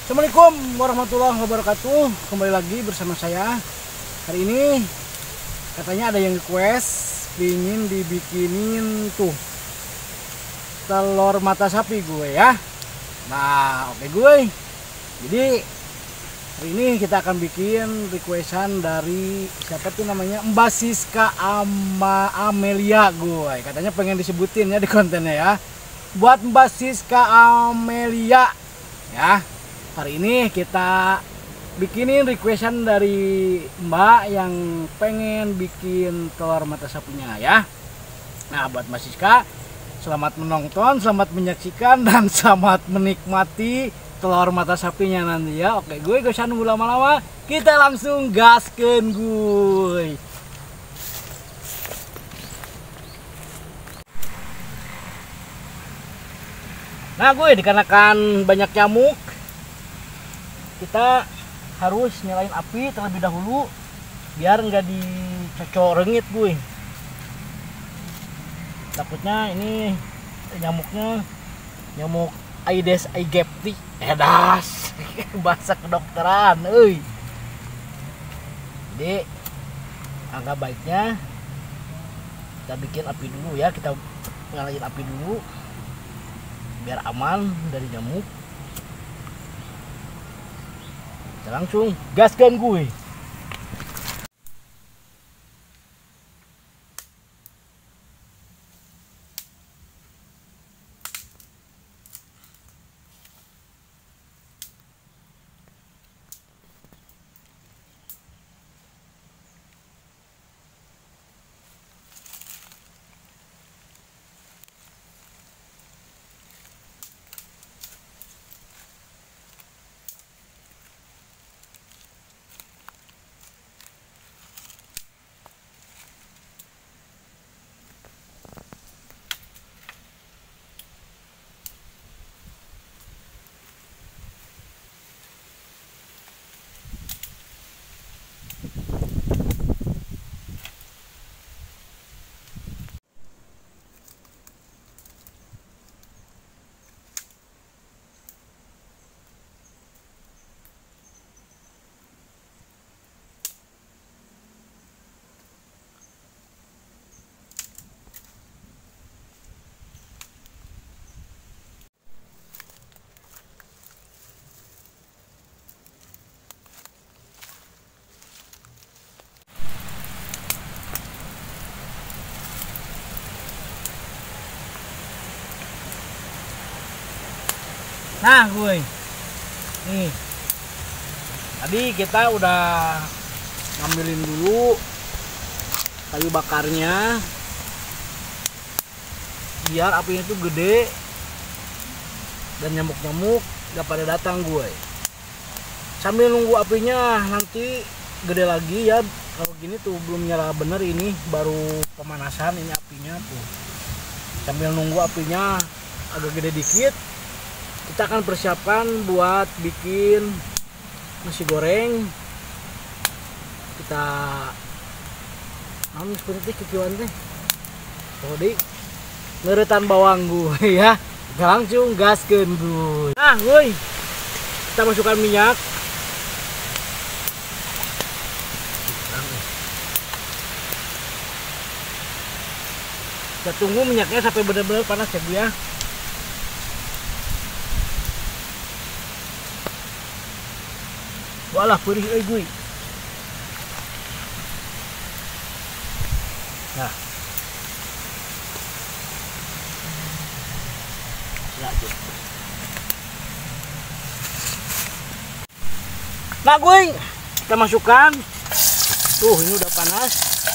Assalamualaikum warahmatullahi wabarakatuh. Kembali lagi bersama saya. Hari ini katanya ada yang request pingin dibikinin tuh telur mata sapi gue ya. Nah oke gue. Jadi hari ini kita akan bikin requestan dari siapa tuh namanya, Mbak Siska Amelia gue. Katanya pengen disebutin ya di kontennya ya. Buat Mbak Siska Amelia ya. Hari ini kita bikinin requestan dari Mbak yang pengen bikin telur mata sapinya ya. Nah buat Mbak Siska, selamat menonton, selamat menyaksikan, dan selamat menikmati telur mata sapinya nanti ya. Oke gue gak usah nunggu lama-lama, kita langsung gaskeun gue. Nah gue, dikarenakan banyak nyamuk, kita harus nyalain api terlebih dahulu biar nggak dicocok rengit gue. Takutnya ini nyamuknya nyamuk Aedes aegypti, edas bahasa kedokteran, Jadi angka baiknya kita bikin api dulu ya, kita nyalain api dulu biar aman dari nyamuk. Kita langsung gaskan gue. Nah gue, nih tadi kita udah ngambilin dulu kayu bakarnya biar apinya itu gede dan nyamuk-nyamuk gak pada datang gue. Sambil nunggu apinya nanti gede lagi ya. Kalau gini tuh belum nyala bener, ini baru pemanasan ini apinya tuh. Sambil nunggu apinya agak gede dikit, kita akan persiapkan buat bikin nasi goreng. Kita seperti kikiwan teh tadi ngeretan bawang gue ya. Kita langsung gaskeun gue. Nah gue, kita masukkan minyak. Kita tunggu minyaknya sampai benar-benar panas ya Bu ya. Walah perih gue. Nah. Nah gue, kita masukkan. Tuh ini udah panas.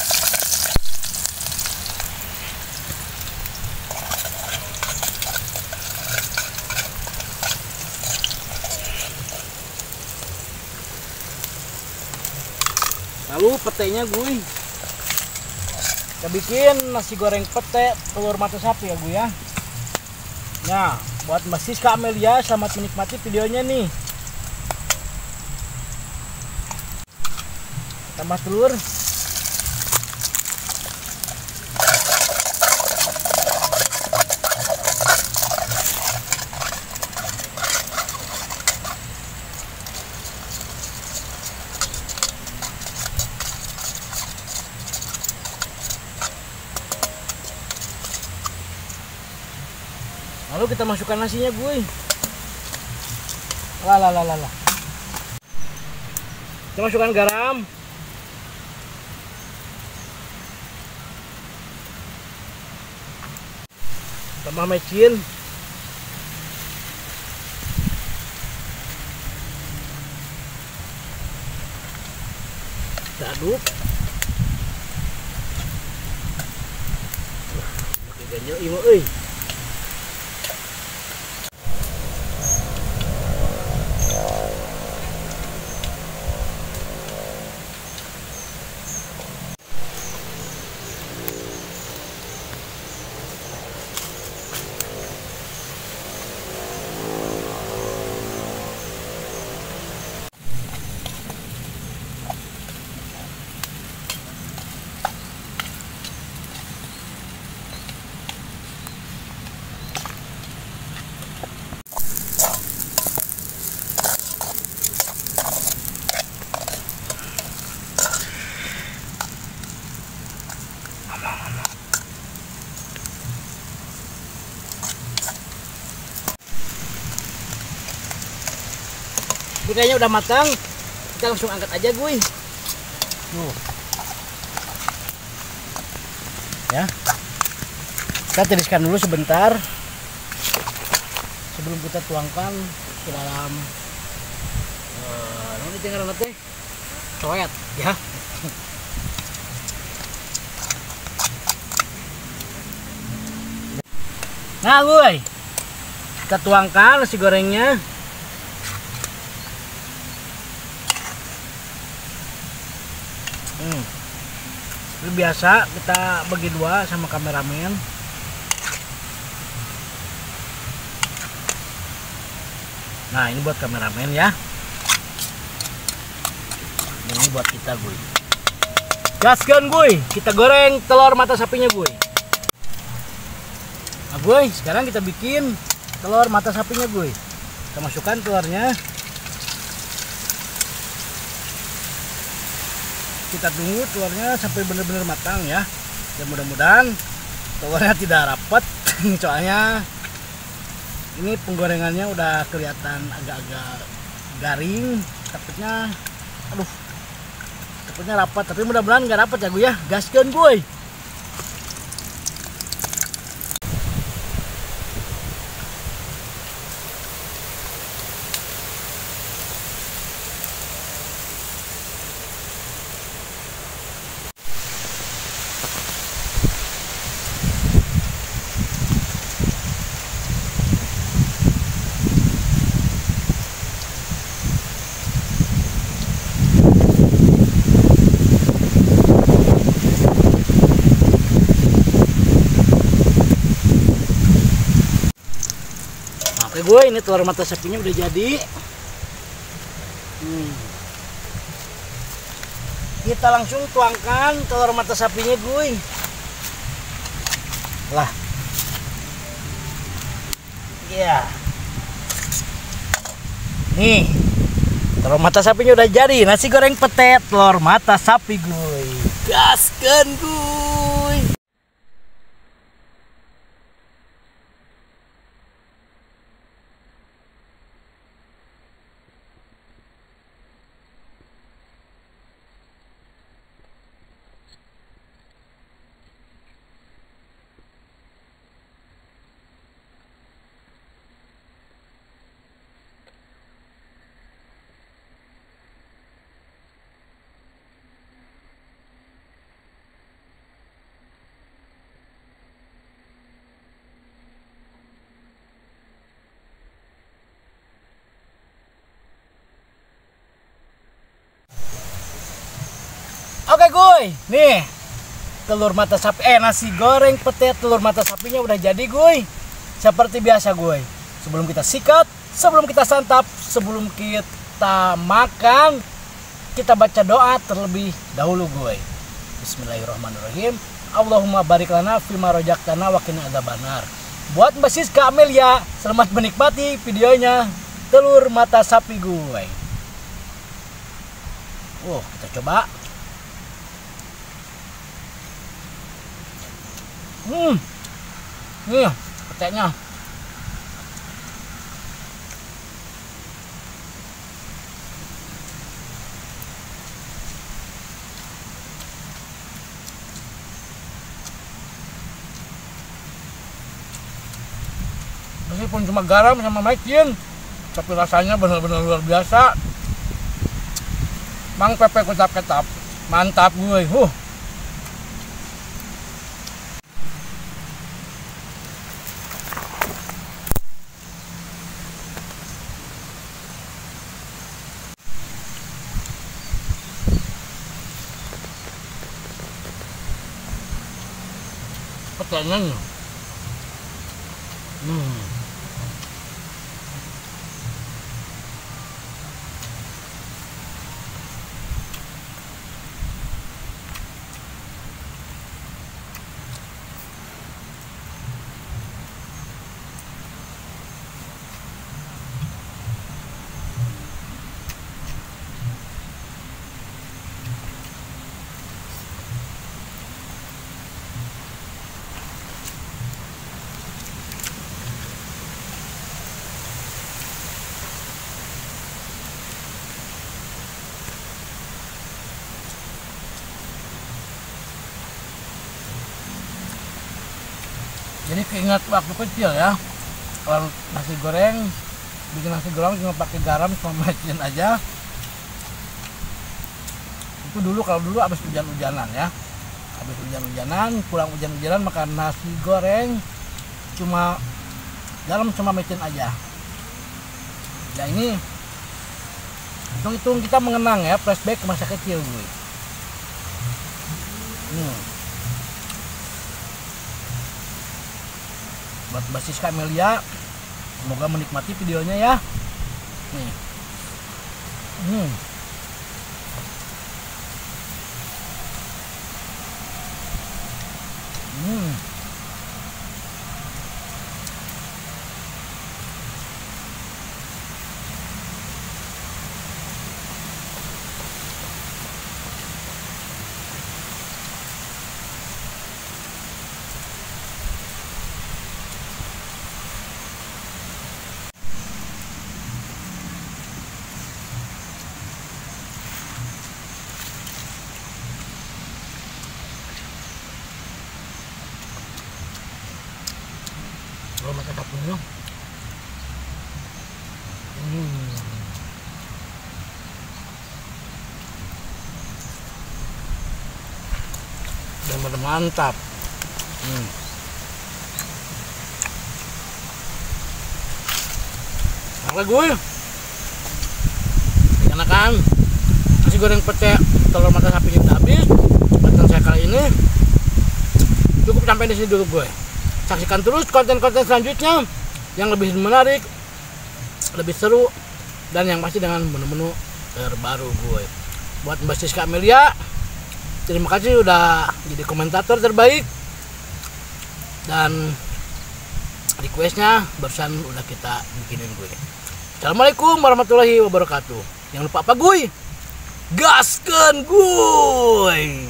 Lalu petenya gue, kita bikin nasi goreng pete telur mata sapi ya gue ya. Nah buat Mbak Siska Amelia, selamat menikmati videonya nih. Tambah telur. Lalu kita masukkan nasinya gue. Lah. Kita masukkan garam. Tambah mecin. Kita aduk. Pakai ganjel ieu euy. Ini kayaknya udah matang, kita langsung angkat aja gue. Ya, kita tiriskan dulu sebentar sebelum kita tuangkan ke dalam ini tinggal nanti coet ya. Nah gue, kita tuangkan nasi gorengnya. Seperti biasa kita bagi dua sama kameramen. Nah ini buat kameramen ya. Ini buat kita gue. Gaskan gue, kita goreng telur mata sapinya gue. Nah gue, sekarang kita bikin telur mata sapinya gue. Kita masukkan telurnya. Kita tunggu telurnya sampai benar-benar matang ya. Dan mudah-mudahan telurnya tidak rapat. Soalnya ini penggorengannya udah kelihatan agak-agak garing. Takutnya rapat. Tapi mudah-mudahan nggak rapat ya gue ya. Gaskan gue. Oke gue, ini telur mata sapinya udah jadi. Kita langsung tuangkan telur mata sapinya gue. Lah. Ya. Nih. Telur mata sapinya udah jadi. Nasi goreng petet telur mata sapi gue. Gaskan gue. Oke gue, nih telur mata sapi, nasi goreng petet telur mata sapinya udah jadi gue. Seperti biasa gue, sebelum kita sikat, sebelum kita santap, sebelum kita makan, kita baca doa terlebih dahulu gue. Bismillahirrahmanirrahim. Allahumma barik lana fima rojaktana wa qina adzabannar. Buat Mbak Siska Amelia, selamat menikmati videonya telur mata sapi gue. Kita coba. Nih petetnya walaupun cuma garam sama micin, tapi rasanya benar-benar luar biasa. Mang Pepe kecap-kecap, mantap gue. Petenya. Jadi keinget waktu kecil ya, kalau nasi goreng, bikin nasi goreng cuma pakai garam sama micin aja. Itu dulu, kalau dulu habis hujan-hujanan ya, habis hujan-hujanan, pulang hujan-hujanan makan nasi goreng cuma garam sama micin aja. Ya ini hitung-hitung kita mengenang ya, flashback ke masa kecil gue. Buat Mbak Siska Amelia, semoga menikmati videonya ya. Nih. Kalau makan dapurnya. Benar-benar mantap. Apa gue? Enakan nasi goreng pete telur mata sapinya udah habis. Konten saya kali ini cukup sampai di sini dulu gue. Saksikan terus konten-konten selanjutnya yang lebih menarik, lebih seru, dan yang pasti dengan menu-menu terbaru gue. Buat Mbak Siska Amelia, terima kasih udah jadi komentator terbaik, dan requestnya barusan udah kita bikinin gue. Assalamualaikum warahmatullahi wabarakatuh. Jangan lupa apa gue? Gaskeun gue.